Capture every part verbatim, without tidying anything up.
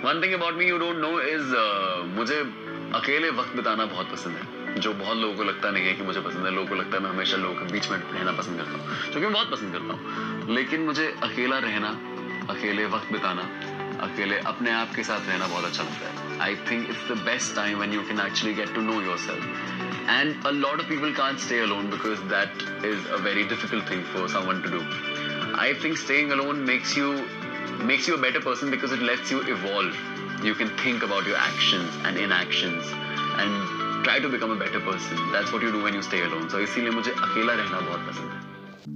One thing about me you don't know is मुझे अकेले वक्त बिताना बहुत पसंद है, जो बहुत लोगों को लगता नहीं है कि मुझे पसंद है। लोगों को लगता है मैं हमेशा लोगों के बीच में रहना पसंद करता हूँ, जो कि मैं बहुत पसंद करता हूँ। लेकिन मुझे अकेला रहना, अकेले वक्त बिताना, अकेले अपने आप के साथ रहना बहुत अच्छा लगता है। I think it's the best time when you can actually get to know yourself, and a lot of people can't stay alone because that is a very difficult thing for someone to do. I think staying alone makes you makes you a better person because it lets you evolve. You can think about your actions and inactions and try to become a better person. That's what you do when you stay alone. So इसीलिए मुझे अकेला रहना बहुत पसंद है।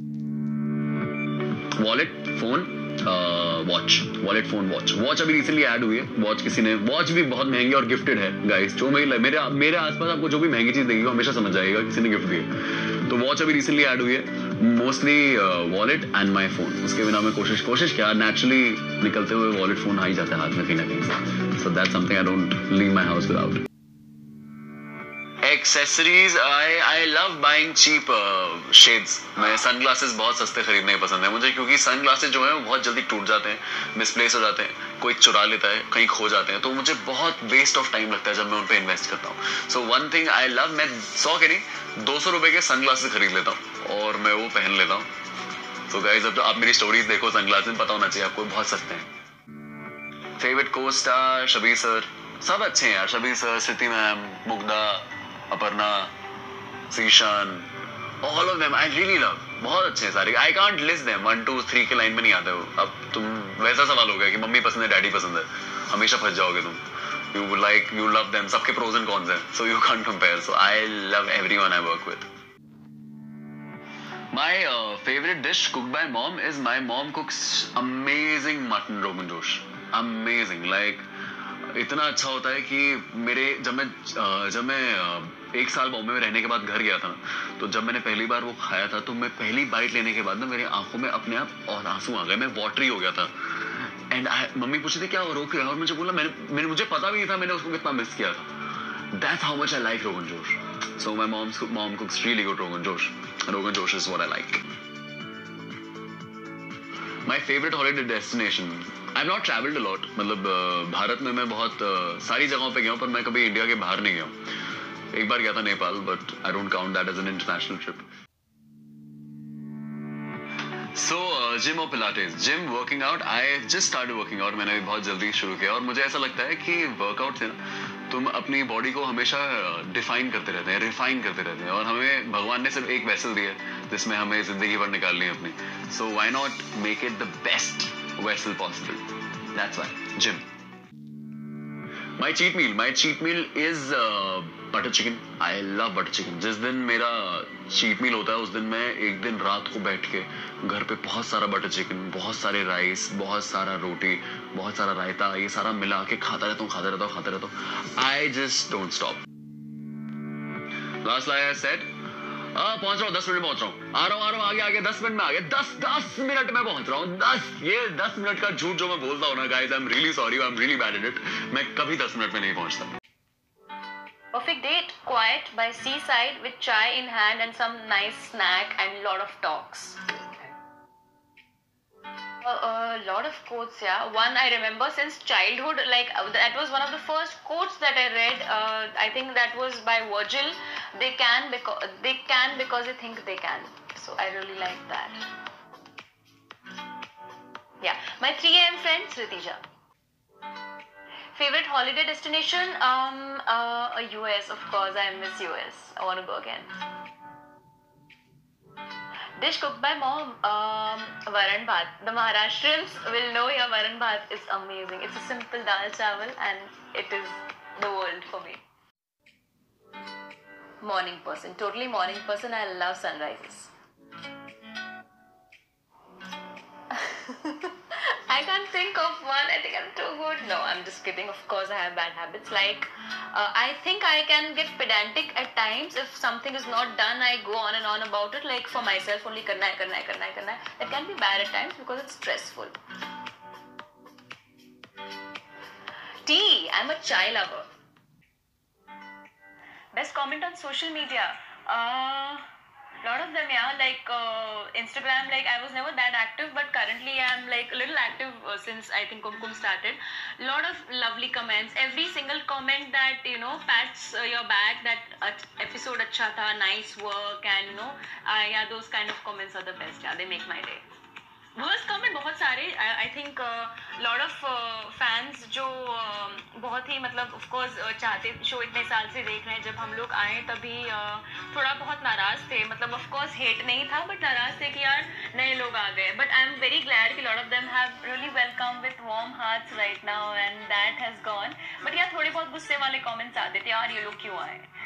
Wallet, phone, watch, wallet, phone, watch. Watch अभी recently add हुई है। वॉच किसी ने, वॉच भी बहुत महंगी और गिफ्टेड है गाइस। जो मेरे मेरे मेरे आसपास आपको जो भी महंगी चीज देगी हमेशा समझ जाएगा किसी ने गिफ्ट दी है। तो वॉच अभी रिसेंटली ऐड हुई है। Mostly wallet and my phone, उसके बिना मैं कोशिश कोशिश क्या नेचुरली निकलते हुए वॉलेट फोन आ ही जाता है हाथ में कहीं ना कहीं से। So that's something I don't leave my house without. Accessories, I I love buying cheap shades. मैं सनग्लासेस बहुत सस्ते खरीदने पसंद है मुझे, क्योंकि सनग्लासेस जो है वो बहुत जल्दी टूट जाते हैं, मिसप्लेस हो जाते हैं, कोई चुरा लेता है, कहीं खो जाते हैं, तो मुझे बहुत वेस्ट ऑफ टाइम लगता है जब मैं उन पे इन्वेस्ट करता हूँ। So one thing I love, मैं सौ के नहीं दो सौ रुपए के सनग्लासेस खरीद लेता हूँ और मैं वो पहन लेता हूँ। तो गाइस अब तो आप मेरी स्टोरीज देखो, सनग्लासेस पता होना चाहिए आपको, बहुत सस्ते हैं। फेवरेट को स्टार शबीर सर, सब अच्छे हैं यार। Shabir sir, Sthiti ma'am, Mugdha, Aparna, Zeeshan, all of them I really love. बहुत अच्छे हैं सारे। I can't list them, one two three के लाइन में नहीं आते हो। अब तुम वैसा सवाल हो गया कि मम्मी पसंद है, डैडी पसंद है, हमेशा फंस जाओगे तुम। You like, you love them, सबके प्रोज एंड कॉन्स हैं, so you can't compare. So I love everyone I work with. My uh, favorite dish cooked by mom is my mom cooks amazing mutton rogan josh. Amazing, like इतना अच्छा होता है कि मेरे जब मैं जब मैं एक साल बॉम्बे में रहने के बाद घर गया था ना, तो जब मैंने पहली बार वो खाया था तो मैं पहली बाइट लेने के बाद ना मेरे आंखों में अपने आप और आंसू आ गए, मैं वाटरी हो गया था। एंड मम्मी पूछी थी क्या हो रोक, और मुझे बोला मैंने मैंने मुझे पता भी नहीं था मैंने उसको कितना मिस किया था। That's how much I like Rogan Josh. So my mom's mom cooks really good Rogan Josh. Rogan Josh is what I like. My favorite holiday destination. I've not traveled a lot. मतलब भारत में मैं बहुत सारी जगहों पे गया हूँ, पर मैं कभी इंडिया के बाहर नहीं गया हूँ। एक बार गया था Nepal, but I don't count that as an international trip. So gym और pilates, gym, working out, I just started working out. मैंने बहुत जल्दी शुरू किया और मुझे ऐसा लगता है कि वर्कआउट से ना तुम अपनी बॉडी को हमेशा डिफाइन करते रहते हैं, रिफाइन करते रहते हैं, और हमें भगवान ने सिर्फ एक वेसल दी है जिसमें हमें जिंदगी भर निकालनी है अपनी। So why not make it the best vessel possible. That's why gym. My cheat meal, my cheat meal is uh, butter chicken. I love butter chicken. जिस दिन मेरा cheat meal होता है उस दिन मैं एक दिन रात को बैठ के घर पे बहुत सारा बटर चिकन, बहुत सारे राइस, बहुत सारा रोटी, बहुत सारा रायता, ये सारा मिला के खाता रहता हूँ, खाता रहता हूँ, खाता रहता हूँ। I just don't stop. Last like I said, आ, पहुंच रहा हूँ, दस मिनट में पहुंच रहा हूँ, आ रहा हूँ आ रहा हूँ आगे आगे, दस मिनट में आगे, दस दस मिनट में पहुंच रहा हूँ, दस, ये दस मिनट का झूठ जो मैं बोलता हूँ ना guys, I am really sorry, I am really bad at it. मैं कभी दस मिनट में नहीं पहुंचता। Perfect date, quiet by seaside with chai in hand and some nice snack and lot of talks. A, a lot of quotes, yeah. One I remember since childhood, like uh, that was one of the first quotes that I read. Uh, I think that was by Virgil. They can because they can because they think they can. So I really like that. Yeah, my three A M friend Sritija. Favorite holiday destination? Um, uh, U S, of course. I miss U S. I want to go again. Dish cooked by mom, um, Varan Bhat. The Maharashtrians will know your Varan Bhat is amazing. It's a simple dal chawal and it is the world for me. Morning person, totally morning person. I love sunrises. I can't think of one. I think I'm too good. No, I'm just kidding. Of course, I have bad habits. Like, uh, I think I can get pedantic at times. If something is not done, I go on and on about it. Like, for myself, only karna hai, karna hai, karna hai, karna hai. That can be bad at times because it's stressful. Tea. I'm a chai lover. Best comment on social media. Uh... Lot of them, yeah. Like uh, Instagram, like I was never that active, but currently I'm like a little active uh, since I think Kumkum started. Lot of lovely comments. Every single comment that you know pats uh, your back, that uh, episode acha tha, nice work, and you know, uh, yeah, those kind of comments are the best. Yeah, they make my day. Worst comment बहुत सारे I think lot of fans जो uh, बहुत ही मतलब of course चाहते show इतने साल से देख रहे हैं. जब हम लोग आए तभी uh, थोड़ा बहुत नाराज थे, मतलब ऑफ कोर्स हेट नहीं था बट नाराज थे कि यार नए लोग आ गए. But I am very glad कि lot of them have really welcome with warm hearts right now and that has gone. But यार थोड़े बहुत गुस्से वाले कमेंट्स आते थे, यार ये लोग क्यों आए.